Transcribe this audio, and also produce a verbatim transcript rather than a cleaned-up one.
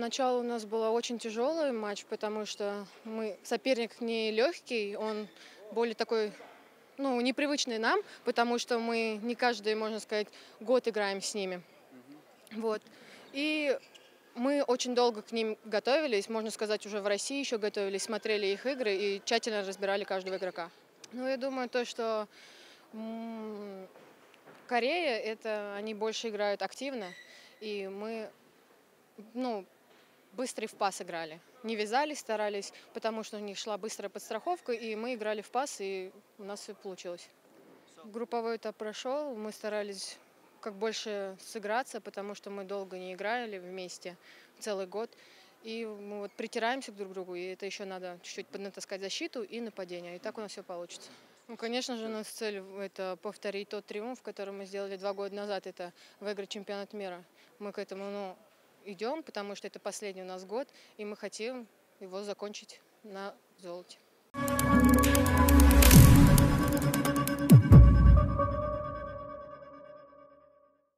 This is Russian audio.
Поначалу у нас был очень тяжелый матч, потому что мы соперник не легкий, он более такой, ну, непривычный нам, потому что мы не каждый, можно сказать, год играем с ними. Вот. И мы очень долго к ним готовились, можно сказать, уже в России еще готовились, смотрели их игры и тщательно разбирали каждого игрока. Ну, я думаю, то, что м, Корея, это они больше играют активно, и мы, ну, быстрый в пас играли. Не вязались, старались, потому что у них шла быстрая подстраховка, и мы играли в пас, и у нас все получилось. Групповой этап прошел, мы старались как больше сыграться, потому что мы долго не играли вместе, целый год. И мы вот притираемся друг к другу, и это еще надо чуть-чуть поднатаскать защиту и нападение, и так у нас все получится. Ну, конечно же, у нас цель – это повторить тот триумф, который мы сделали два года назад, это выиграть чемпионат мира. Мы к этому, ну, идем, потому что это последний у нас год, и мы хотим его закончить на золоте.